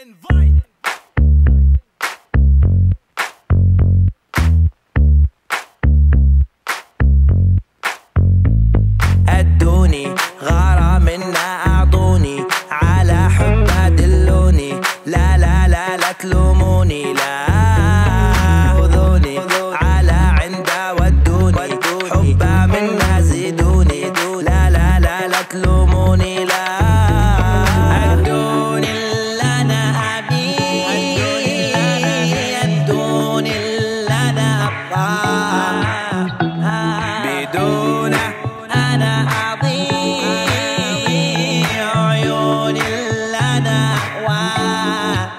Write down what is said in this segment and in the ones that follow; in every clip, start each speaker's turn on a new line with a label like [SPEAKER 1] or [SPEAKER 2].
[SPEAKER 1] Invite.
[SPEAKER 2] ادوني غارة منا اعطوني على حبها دلوني لا لا لا لا تلوموني لا خذوني على عندا ودوني حبها منا زيدوني لا لا لا لا تلوموني لا ادوني اللي انا ابيه ادوني اللي انا ابغاه بدونه أنا أضيع عيوني اللي أنا أهواه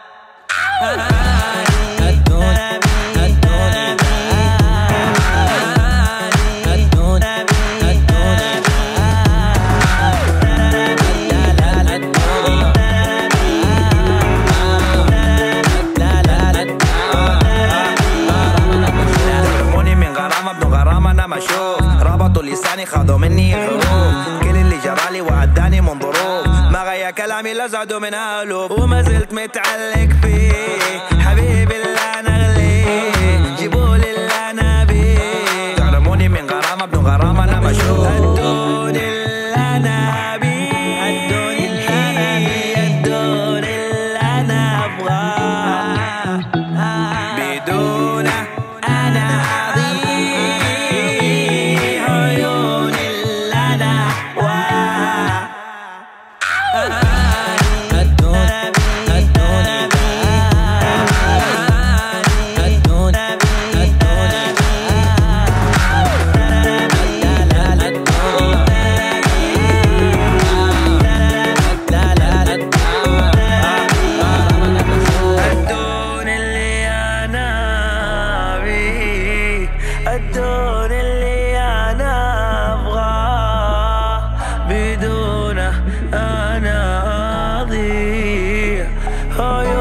[SPEAKER 2] من غرامة ابن غرامة أنا مشوف ربطوا لساني خذوا مني الحروف كل اللي جرالي وعداني من ظروف ما غير كلامي لا زادوا من ألوف وما زلت متعلق فيه حبيبي اللي أنا أغليه جيبولي اللي أنا بيه تعلموني من غرامة ابن غرامة أنا مشوف ادوني اللي أنا بيه ادوني اللي أنا أبغاه بدونه أنا ادوني اللي انا ابغاه بدونه انا اضيع